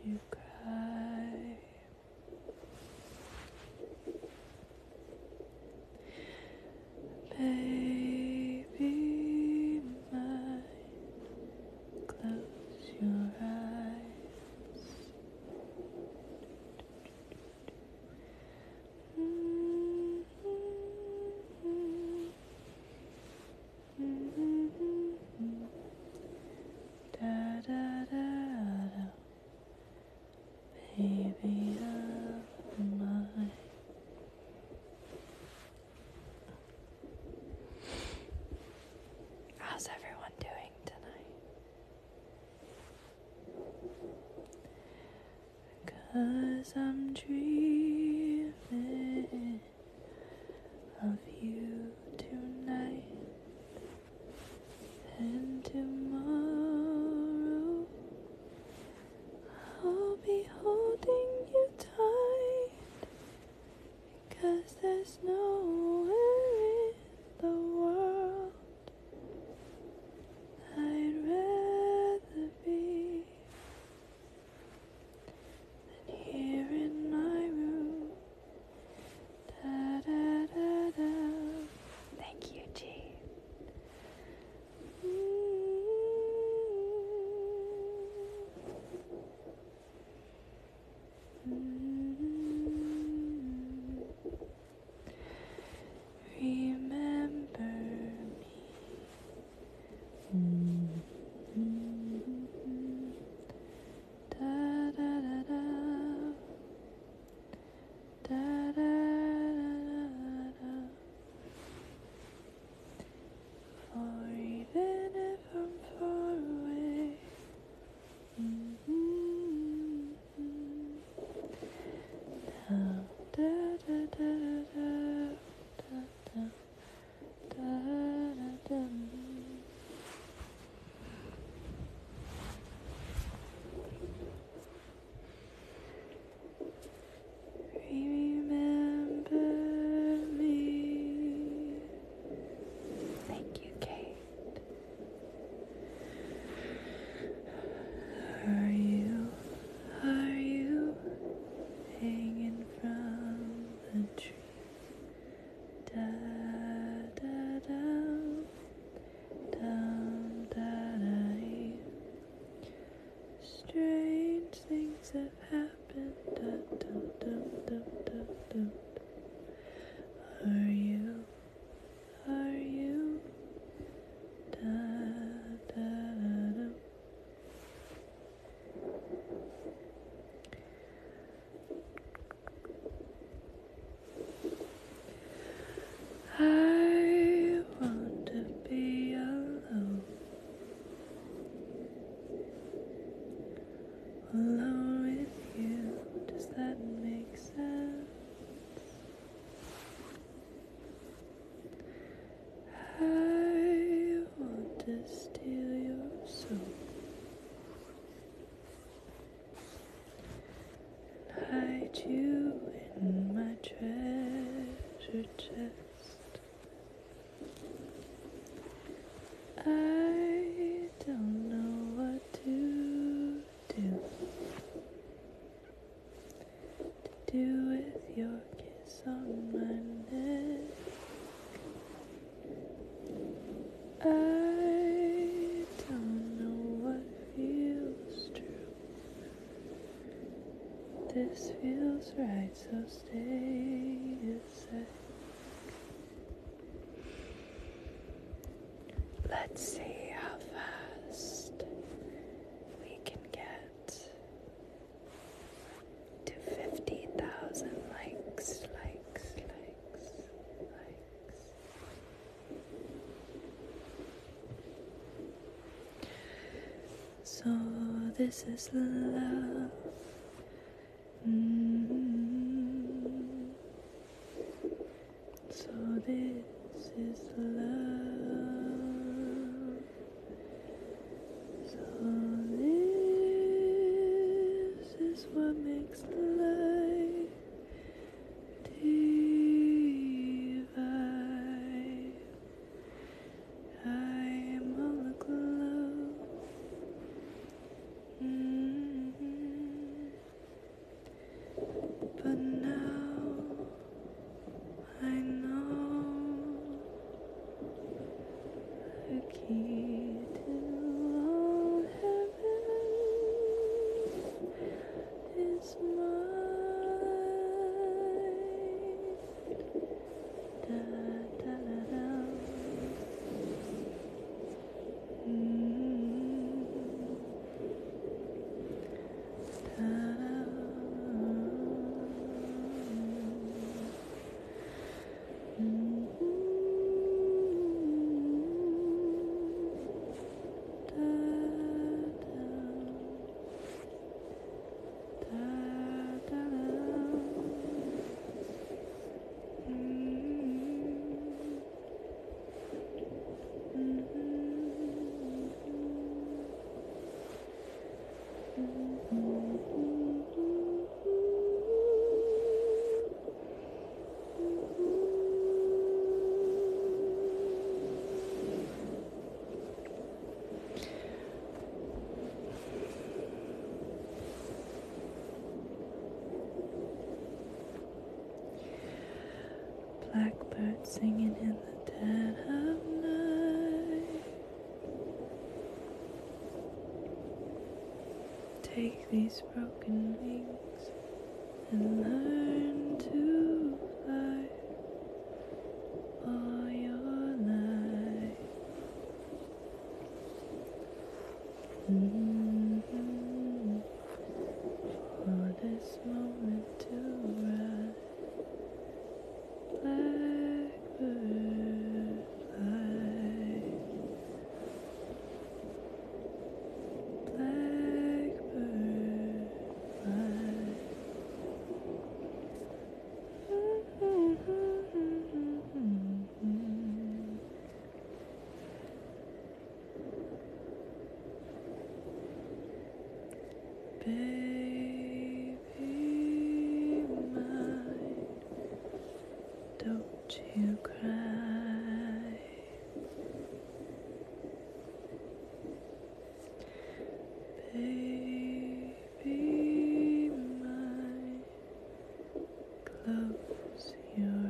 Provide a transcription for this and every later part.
you cry. Baby mine, close your eyes. Da da da da, baby of mine. How's everyone doing tonight? 'Cause I'm dreaming of you tonight, and tomorrow I'll be holding you tight, because there's nowhere in the world I'd rather be than here in my room. Da da da da. Thank you, G. Remember me. Da da da da. Da da da da. Or even if I'm far away. Da da da da da da da da da. Remember me. Thank you, Kate. Are you hanging from the tree? Da da down, down, da da. Strange things have happened. Da da da da da da. Are you? Da da da. I want to be alone, alone with you. Does that make sense? I want to steal your soul and hide you in my treasure chest. I don't know what to do with your kiss on my neck. I don't know what feels true. This feels right, so stay a sec. Let's see how fast we can get to 50,000 likes. So this is love. So this is love. So this is what makes life divine. I am all aglow. singing in the dead of night. Take these broken wings and learn to fly all your life. For this moment to rise, blackbird fly, blackbird fly. Baby mine, don't you cry. Baby mine, close your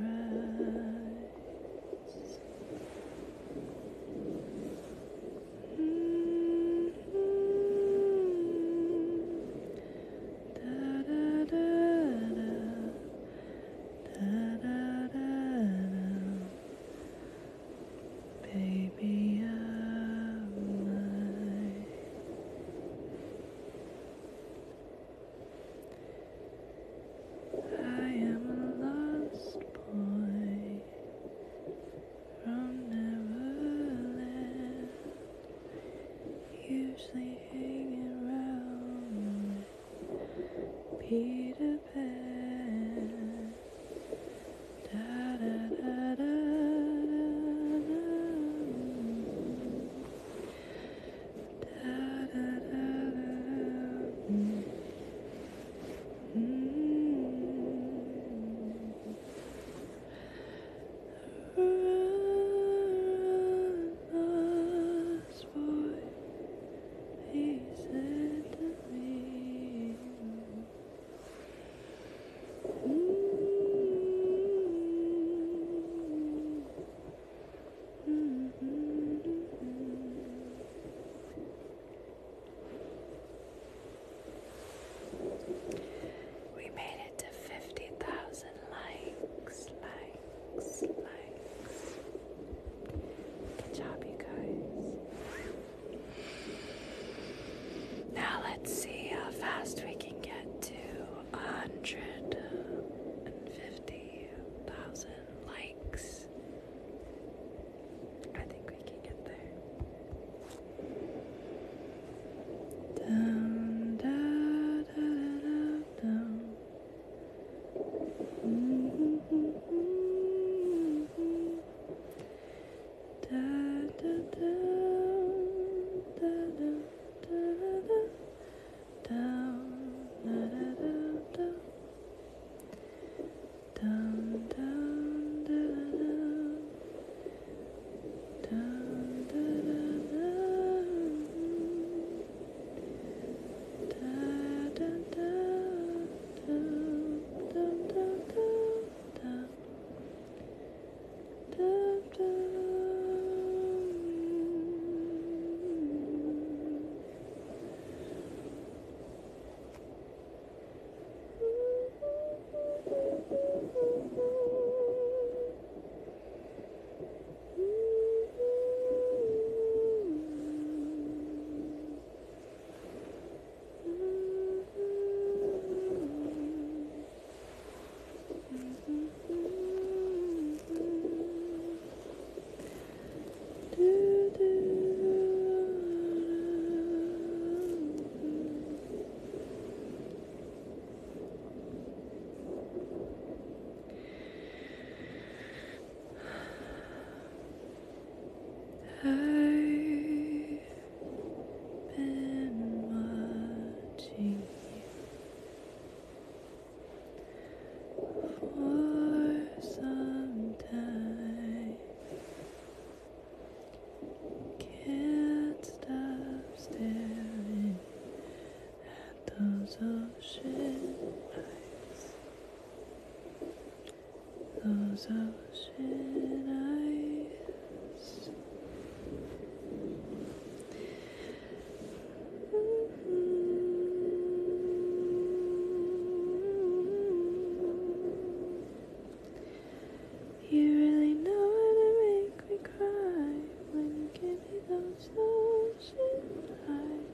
eyes. Da da da da, da da da da. Baby of mine. I am a lost boy from Neverland, usually hanging around with Peter Pan. Da da da da da da da Lost boy, he said to me. We made it to 50,000 likes. Good job, you guys. Now let's see how fast we can get to 150,000 likes. I think we can get there. Down, da, da, da, down. Da, da, da, da, da, da, da, down, da, da, da, da. Down, down, da, da, down, da, da, da. Da, da, da, da, da, da, da, da, da. I've been watching you for some time. Can't stop staring at those ocean eyes. Those those ocean eyes. You really know how to make me cry when you give me those ocean eyes.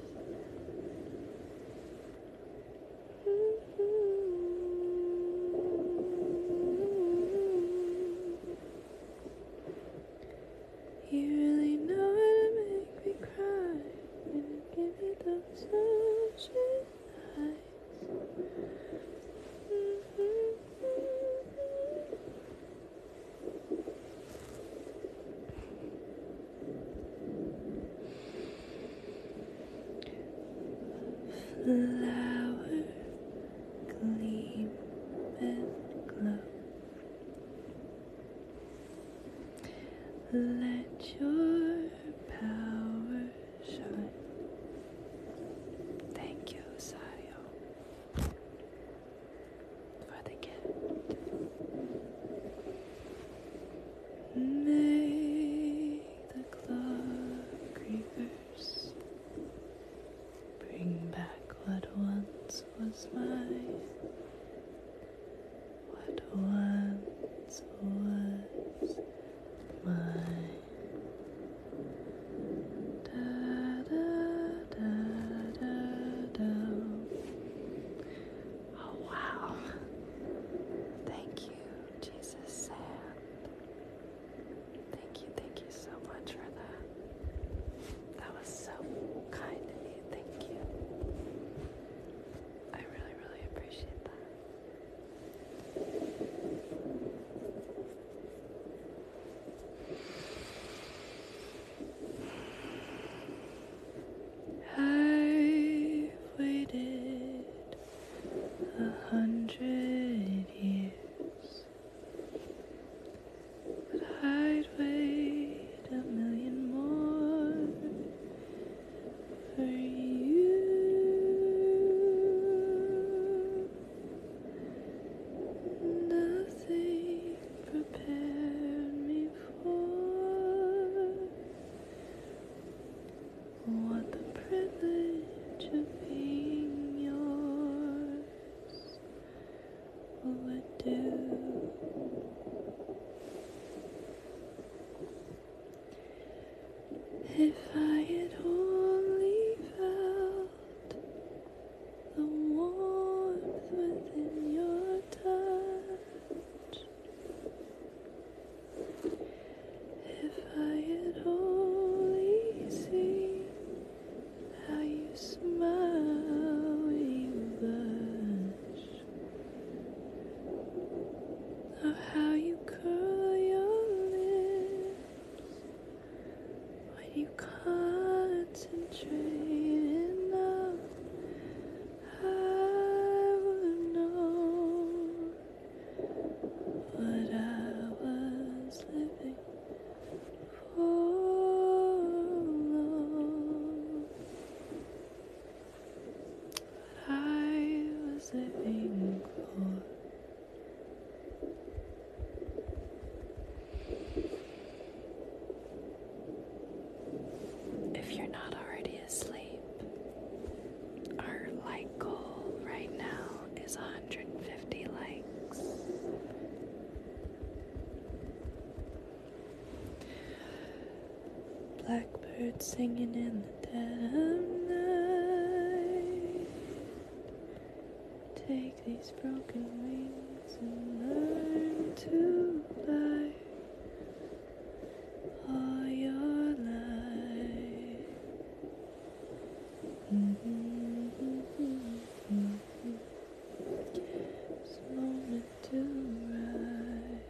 You really know how to make me cry when you give me those ocean eyes. Flower gleam and glow. Let your power shine. Thank you, Sario, for the gift. May the clock creepers bring back what once was mine. What once was mine. Da da da da da. Oh wow. Thank you, Jesus Sand. Thank you so much for that. That was so kind of you. Thank you. I really, really appreciate that. I've waited 100 years, but I'd wait 1,000,000 more for you. Nothing prepared me for what the privilege of being yours would do. If I had only felt the warmth within your touch, if I had only seen how you smile when you blush, or how you curl your lips when you concentrate enough, I would know what I was living for. What I was living for. If you're not already asleep, our like goal right now is 150 likes. Blackbird singing in the dead of night. Take these broken wings and learn to fly all your life. This moment to ride.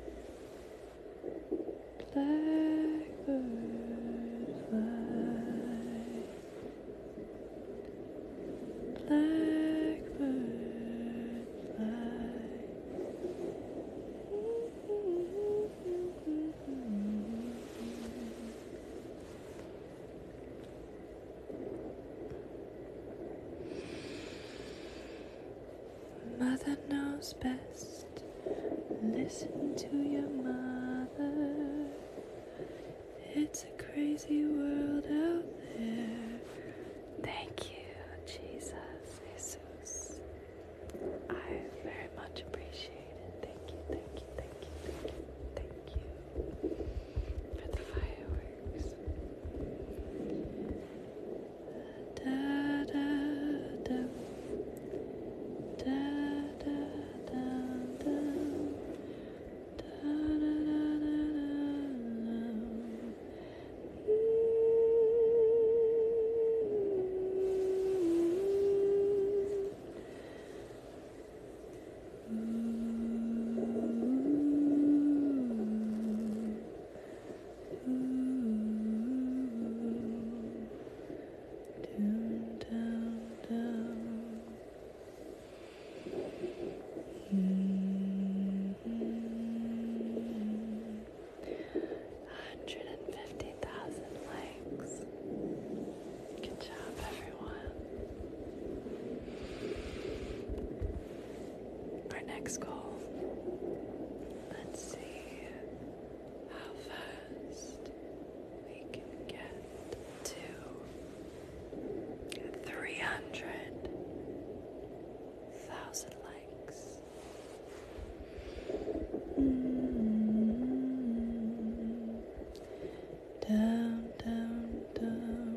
Blackbird fly. Blackbird fly. Mother knows best. Listen to your mother. It's a crazy world out there. Thank you, Jesus, Jesus. I very much appreciate it. Thank you, thank you, thank you, thank you, thank you for the fireworks. Da da da da da da da da da da likes. Good job, everyone. Our next goal. Let's see how fast we can get to 300,000 likes. Down, down, down.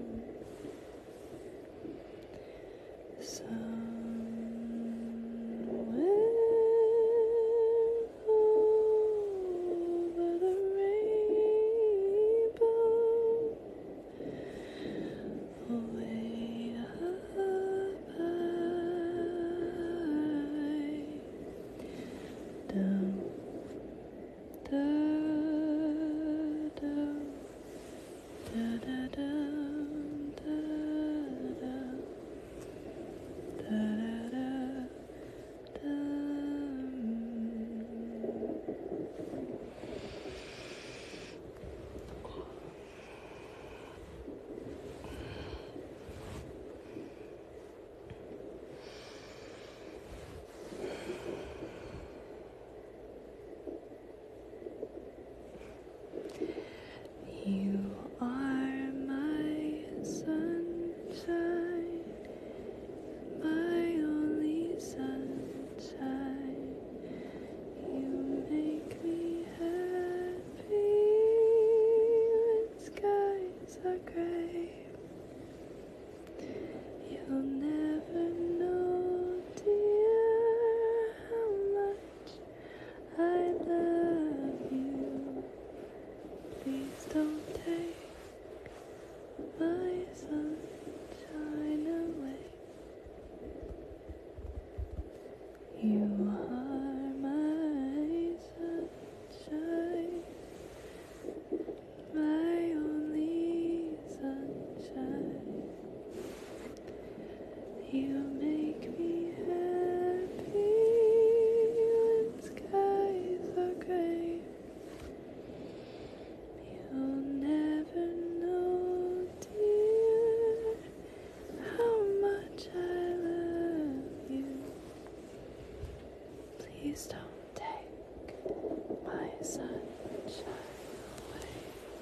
Somewhere over the rainbow, way up high, down, down, down, da da da da da da da da. You are my sunshine, my only sunshine. You make me happy when skies are gray. You'll never know, dear, how much I love you. Please don't take my sunshine away. You are my sunshine, my only sunshine. You make me happy when skies are gray. You'll never know, dear, how much I love you. Please don't take my sunshine away.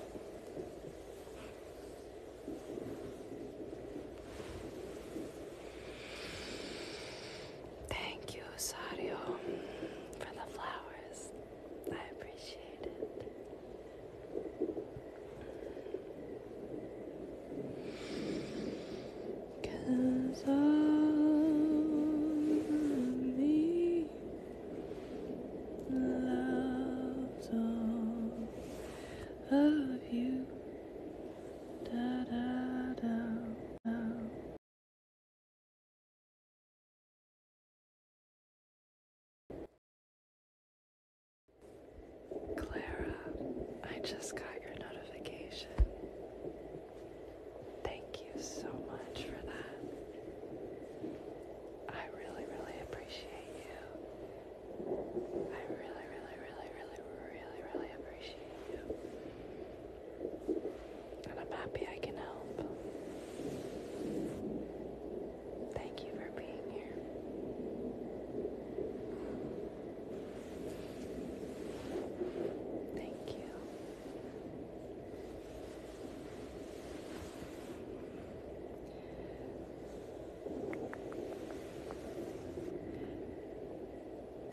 Thank you, Sario, for the flowers. I appreciate it. 'Cause all of me loves all of you. Da da da da. Clara, I just got your notification. Thank you so much for that.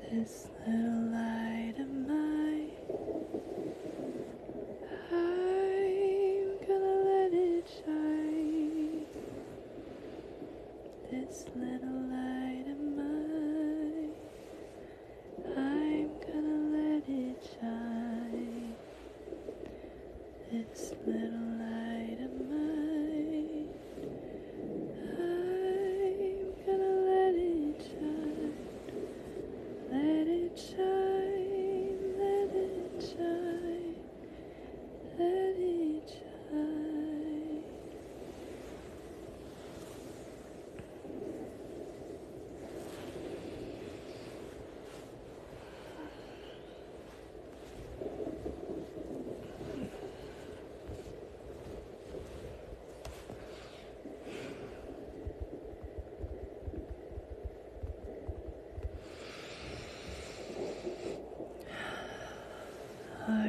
This little light of mine, I'm gonna let it shine. This little light of mine, I'm gonna let it shine. This little light of mine, I'm gonna let it shine. Let it shine, let it shine, let it shine. Are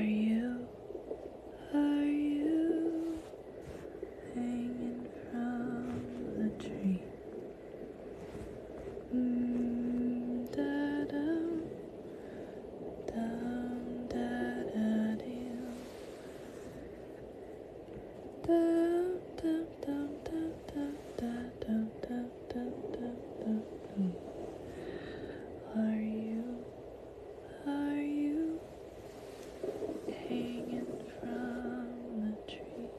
you hanging from the tree? Da-dum, dum, da-da-dum. Dum, dum, dum, dum, dum, dum, dum, dum, dum, dum, dum. Are you hanging from the tree?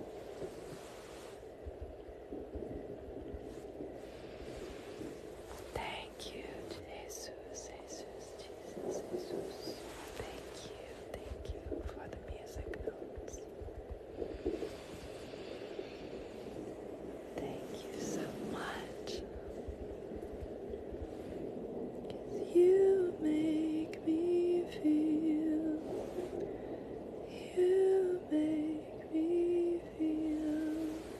Thank you, Jesus, Jesus, Jesus, Jesus. Thank you for the music notes. Thank you so much. 'Cause you make me feel, you make me feel,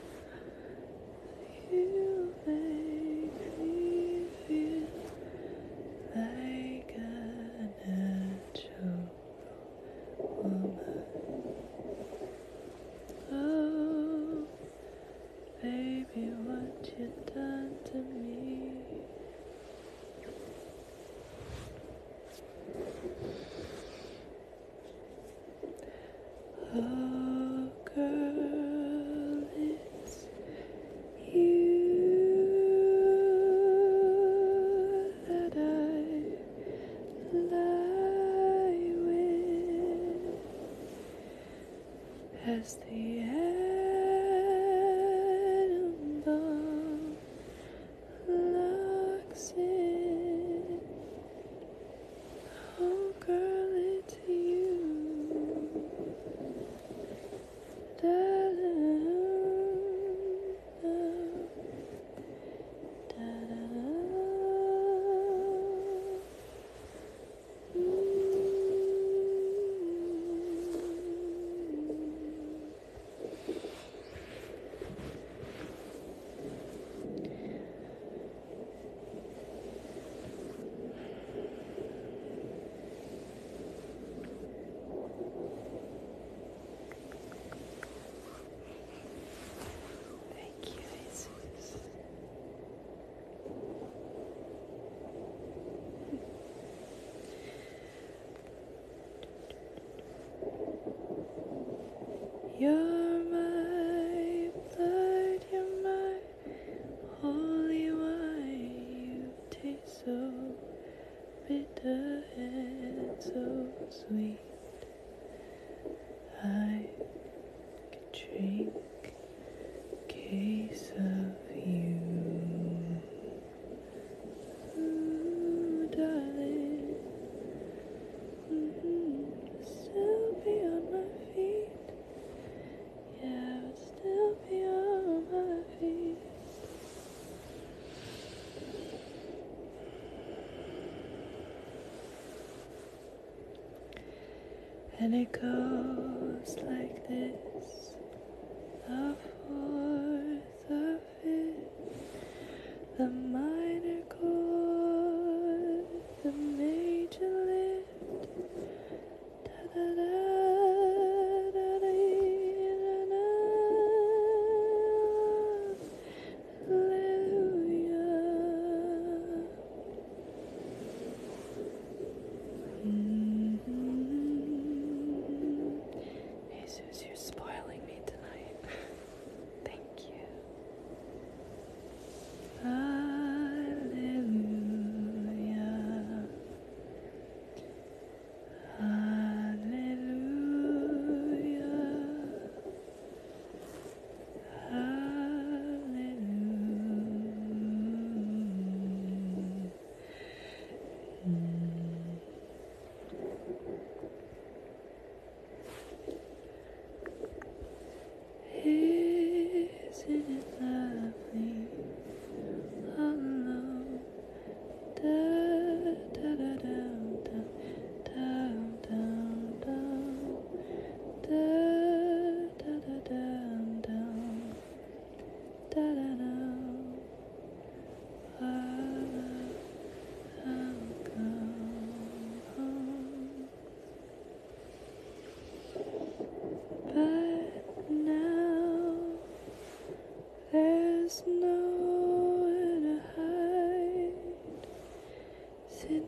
you make me feel like a natural woman. Oh, baby, what you done to me. Oh, girl, it's you that I lie with as the atom bomb locks in. Oh, girl, it's you. Thank you, Jesus. You're my blood, you're my holy wine. You taste so bitter and so sweet. I could drink a case of you. Ooh, darling. Still be on my feet. Yeah, I would still be on my feet. And it goes like this: the fourth, the fifth, the minor chord, the major lift, da da da da da da da. Hallelujah.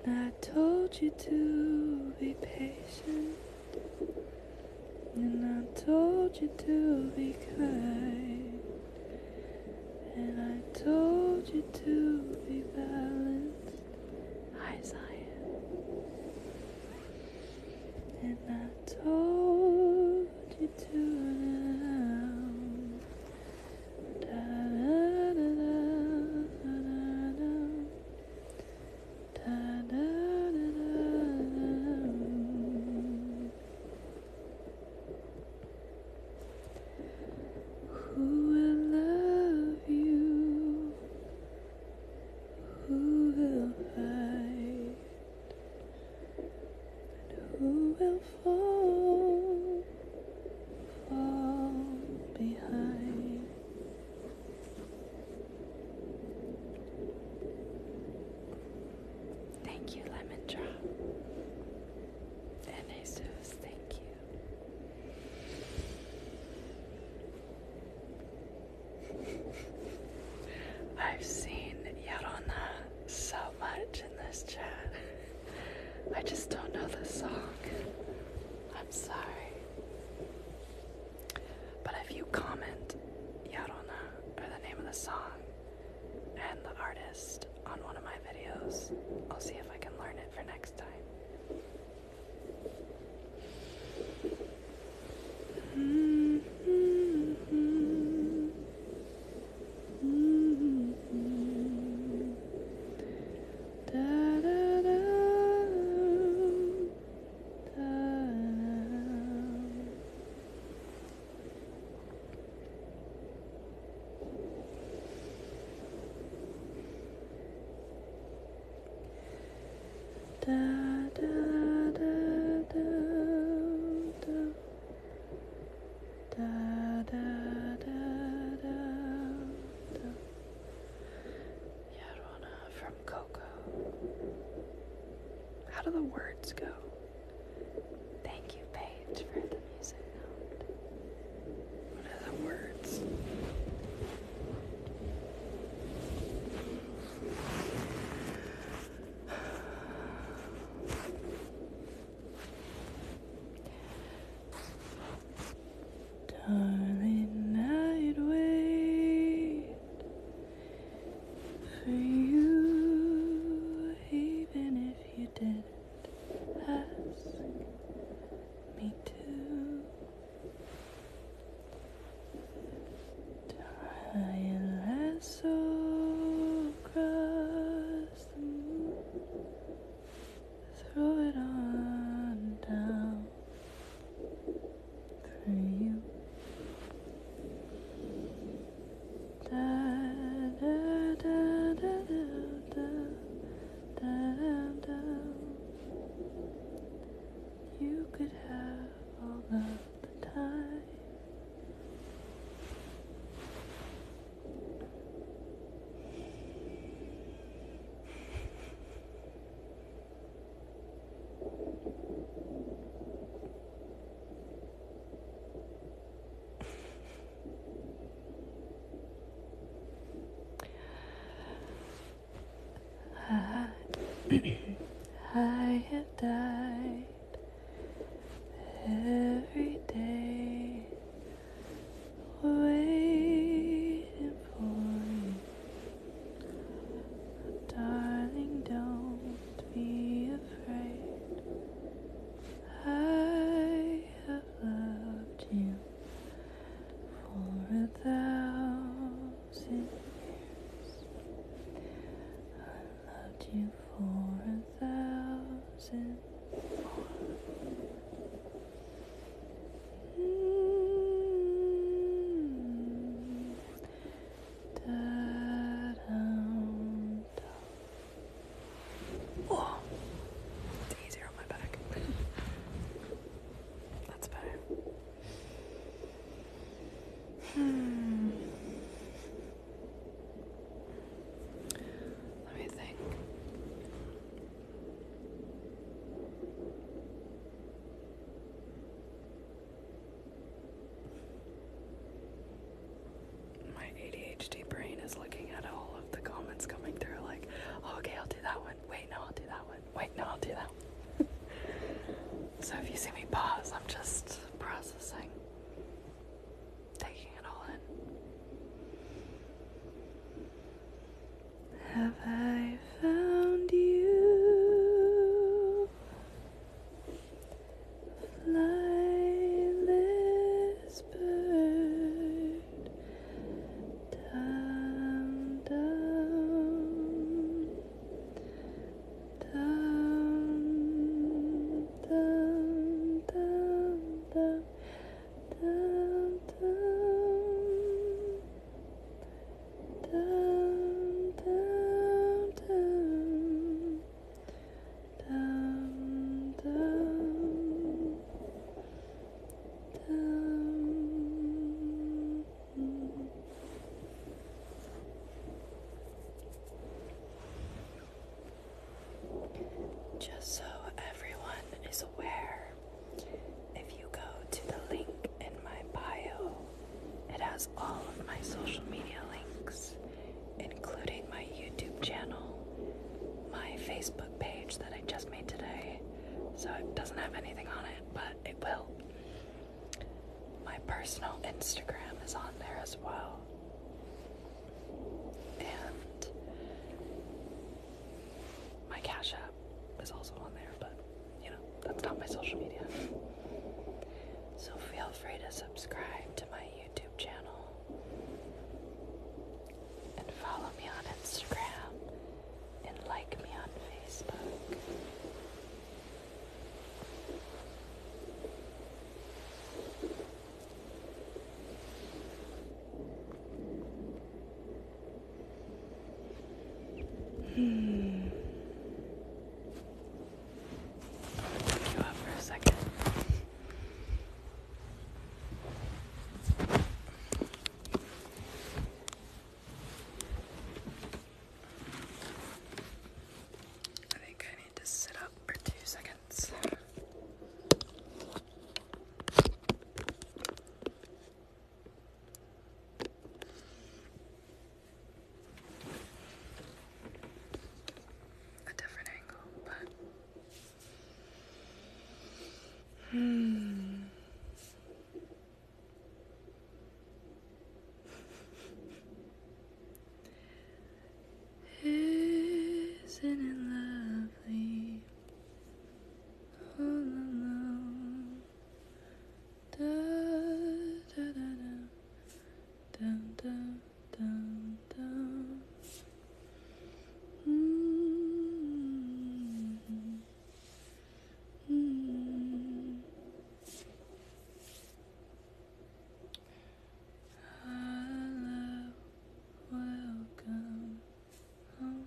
And I told you to be patient, and I told you to be kind, and I told you to be balanced. Hi, Zion. And I told you to now. Da da da da da da da da da. Who will love you? Who will fight? And who will fall behind? Thank you, Lemon Drop. And Jesus, thank you. I've seen Yarona so much in this chat. I just don't know the song. I'm sorry. But if you comment Yarona, or the name of the song, and the artist on one of my videos, I'll see if I can learn it for next time. Da da da da da da da da da. Yarona from Coco. How do the words go? Thank you, Paige, for the music note. What are the words? Darling, I'd wait for you, even if you didn't ask me to. Tie a lasso across the moon, throw it on down for you. Da da da da da da da da. You could have all of the time. I have died every day waiting for you. Darling, don't be afraid. I have loved you for 1,000 years. I loved you for 1,000 more. Oh, it's easier on my back. That's better. Let me think. My ADHD brain is looking at all of the comments coming through like, oh, okay, I'll do that one. Wait, no, I'll do that one. has all of my social media links, including my YouTube channel, my Facebook page that I just made today, so it doesn't have anything on it, but it will. My personal Instagram is on there as well. And my Cash App is also on there, but, that's not my social media. So feel free to subscribe to my YouTube channel and follow me on Instagram and like me on Facebook. Pick you up for a second. I think I need to sit up for 2 seconds. A different angle, but Isn't it lovely all alone? Da, da, da, da, dum, dum, dum, dum. Hello, welcome home.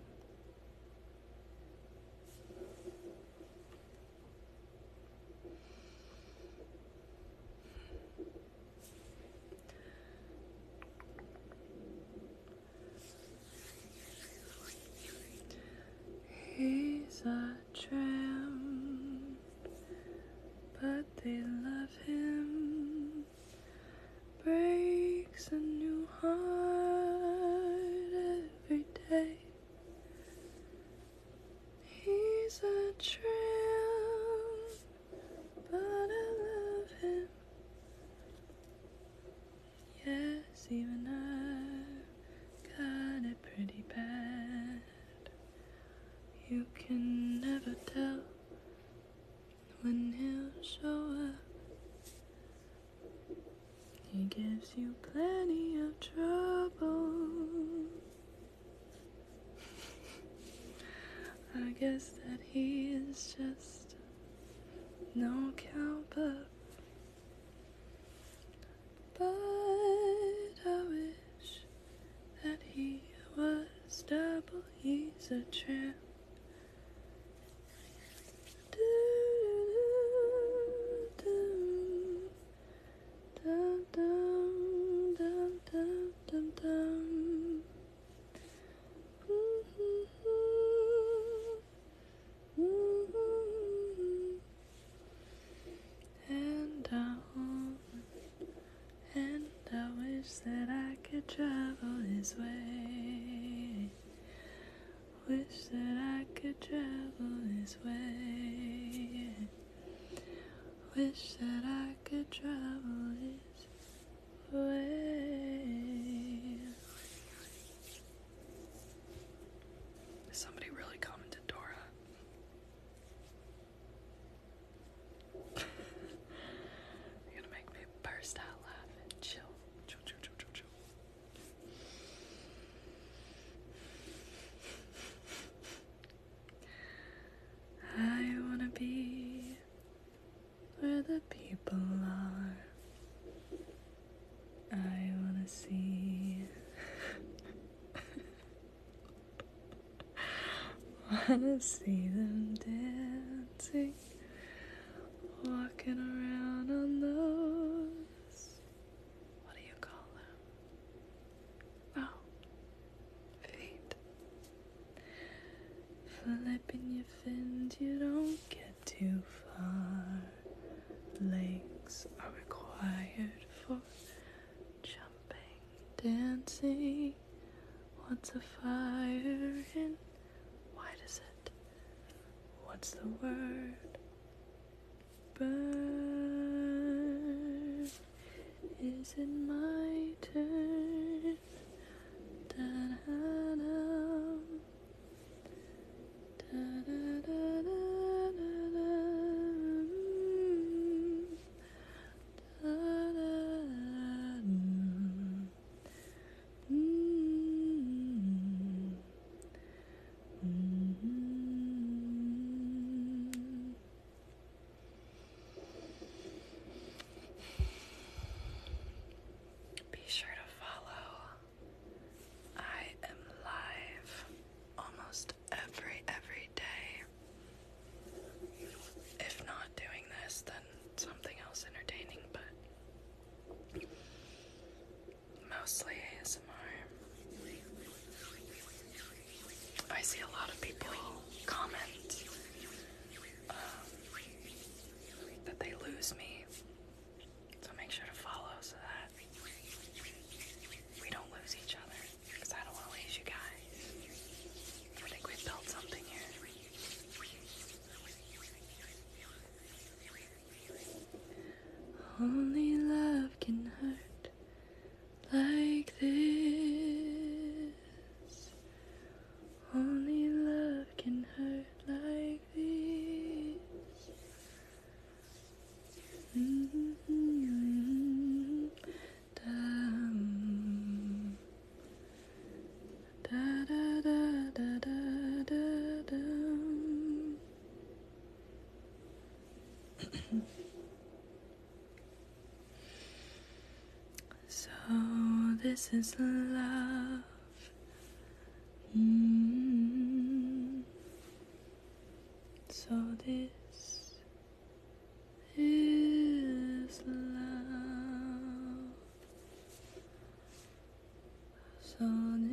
He's a tramp, but they love him. Breaks a new heart every day. He's a tramp, but I love him. Yes, even I got it pretty bad. You can never tell when he'll show up. He gives you plenty of trouble. I guess that he is just no count pup. But I wish that he was double. He's a tramp. Dum, dum, dum, dum, dum, dum. And I wish that I could travel his way. Wish that I could travel his way. Wish that I could travel his way. Somebody really commented Dora. You're gonna make me burst out laughing. Chill. Chill, chill, chill, chill, chill. I wanna be where the people are. I wanna see. Wanna see them dancing, walking around on those, what do you call them? Oh, feet. Flipping your fins, you don't get too far. Legs are required for jumping. dancing. What's a fire in? Why does it? What's the word? Burn. Is it my turn? Da-da-da. Da-da-da-da-da-da. Be sure to follow. I am live almost every day. If not doing this, then something else entertaining, but mostly ASMR. I see a lot of people comment that they lose me, so make sure to follow so that we don't lose each other, because I don't want to lose you guys. I think we've built something here. Only love can hurt like this. Only love can hurt like this. Da da da da da da da. So this is love. So this is love. So